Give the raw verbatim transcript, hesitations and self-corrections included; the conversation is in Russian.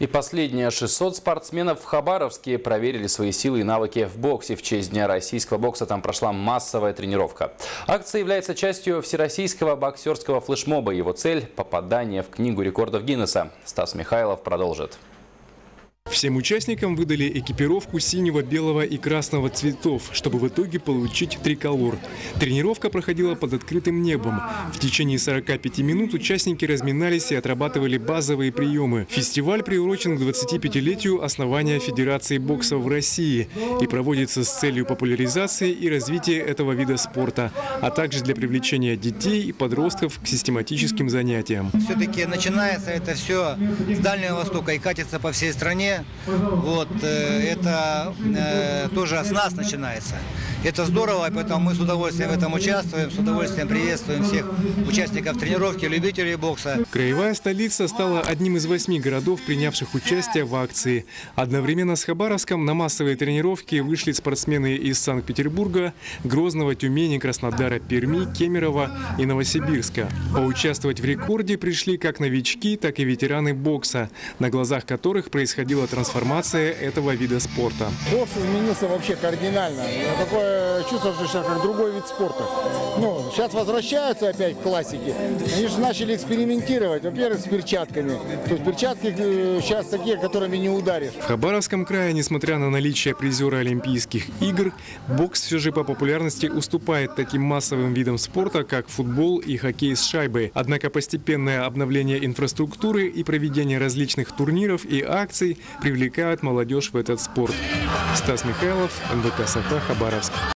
И последние шестьсот спортсменов в Хабаровске проверили свои силы и навыки в боксе. В честь Дня российского бокса там прошла массовая тренировка. Акция является частью всероссийского боксерского флешмоба. Его цель – попадание в Книгу рекордов Гиннесса. Стас Михайлов продолжит. Всем участникам выдали экипировку синего, белого и красного цветов, чтобы в итоге получить триколор. Тренировка проходила под открытым небом. В течение сорока пяти минут участники разминались и отрабатывали базовые приемы. Фестиваль приурочен к двадцатипятилетию основания Федерации бокса в России и проводится с целью популяризации и развития этого вида спорта, а также для привлечения детей и подростков к систематическим занятиям. Все-таки начинается это все с Дальнего Востока и катится по всей стране. Вот, это э, тоже с нас начинается. Это здорово, поэтому мы с удовольствием в этом участвуем, с удовольствием приветствуем всех участников тренировки, любителей бокса. Краевая столица стала одним из восьми городов, принявших участие в акции. Одновременно с Хабаровском на массовые тренировки вышли спортсмены из Санкт-Петербурга, Грозного, Тюмени, Краснодара, Перми, Кемерово и Новосибирска. Поучаствовать в рекорде пришли как новички, так и ветераны бокса, на глазах которых происходила трансформация этого вида спорта. Бокс изменился вообще кардинально. Такое чувство, что сейчас как другой вид спорта. Ну, сейчас возвращаются опять к классике. Они же начали экспериментировать. Во-первых, с перчатками. То есть перчатки сейчас такие, которыми не ударишь. В Хабаровском крае, несмотря на наличие призера Олимпийских игр, бокс все же по популярности уступает таким массовым видам спорта, как футбол и хоккей с шайбой. Однако постепенное обновление инфраструктуры и проведение различных турниров и акций привлекают молодежь в этот спорт. Стас Михайлов, эн вэ ка «Саха», Хабаровск.